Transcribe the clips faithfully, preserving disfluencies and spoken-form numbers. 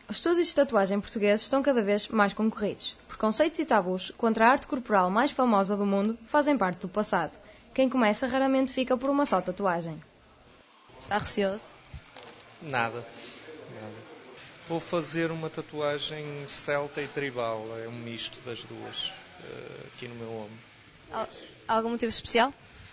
Os estúdios de tatuagem portugueses estão cada vez mais concorridos. Preconceitos e tabus contra a arte corporal mais famosa do mundo fazem parte do passado. Quem começa raramente fica por uma só tatuagem. Está receoso? Nada. Nada. Vou fazer uma tatuagem celta e tribal. É um misto das duas, aqui no meu ombro. Algum motivo especial?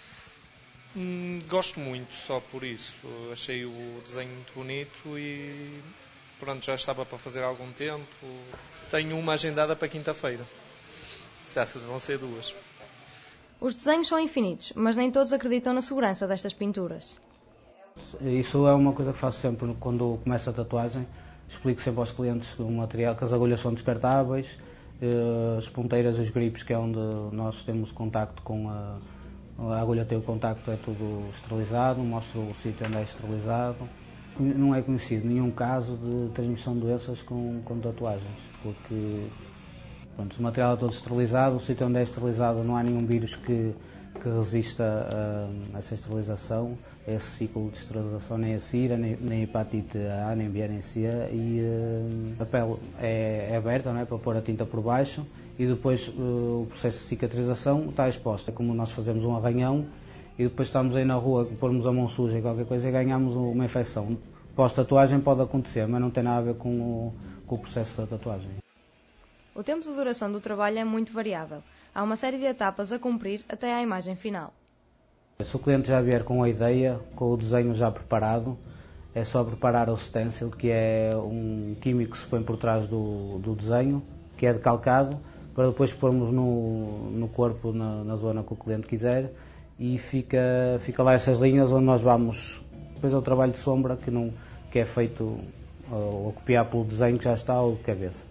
Hum, gosto muito, só por isso. Achei o desenho muito bonito e pronto, já estava para fazer há algum tempo. Tenho uma agendada para quinta-feira. Já vão ser duas. Os desenhos são infinitos, mas nem todos acreditam na segurança destas pinturas. Isso é uma coisa que faço sempre quando começo a tatuagem. Explico sempre aos clientes que o material, que as agulhas são descartáveis, as ponteiras, os gripes, que é onde nós temos contacto com a, a agulha, tem o contacto, é tudo esterilizado, mostro o sítio onde é esterilizado. Não é conhecido nenhum caso de transmissão de doenças com, com tatuagens, porque pronto, o material é todo esterilizado, o sítio onde é esterilizado não há nenhum vírus que, que resista a, a essa esterilização, a esse ciclo de esterilização, nem a cira, nem, nem a hepatite A, nem B, nem C, e uh, a pele é, é aberta, não é, para pôr a tinta por baixo, e depois uh, o processo de cicatrização está exposto. É como nós fazemos um arranhão, e depois estamos aí na rua, pormos a mão suja e qualquer coisa e ganhamos uma infecção. Pós-tatuagem pode acontecer, mas não tem nada a ver com o, com o processo da tatuagem. O tempo de duração do trabalho é muito variável. Há uma série de etapas a cumprir até à imagem final. Se o cliente já vier com a ideia, com o desenho já preparado, é só preparar o stencil, que é um químico que se põe por trás do, do desenho, que é decalcado, para depois pormos no, no corpo, na, na zona que o cliente quiser, e fica, fica lá essas linhas onde nós vamos. Depois é o trabalho de sombra, que, não, que é feito ou a copiar pelo desenho que já está ou de cabeça.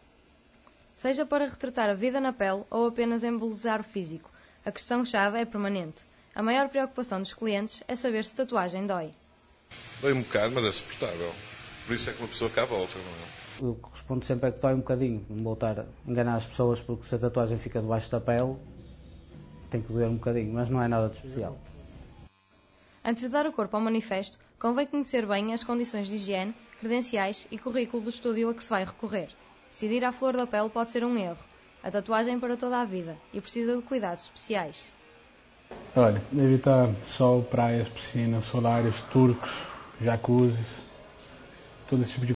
Seja para retratar a vida na pele ou apenas embelezar o físico, a questão-chave é permanente. A maior preocupação dos clientes é saber se tatuagem dói. Dói um bocado, mas é suportável. Por isso é que uma pessoa cá volta, não é? O que respondo sempre é que dói um bocadinho. Não vou estar a enganar as pessoas, porque se a tatuagem fica debaixo da pele, tem que doer um bocadinho, mas não é nada de especial. Antes de dar o corpo ao manifesto, convém conhecer bem as condições de higiene, credenciais e currículo do estúdio a que se vai recorrer. Decidir à flor da pele pode ser um erro. A tatuagem é para toda a vida e precisa de cuidados especiais. Olha, evitar sol, praias, piscinas, solares, turcos, jacuzzis, todo esse tipo de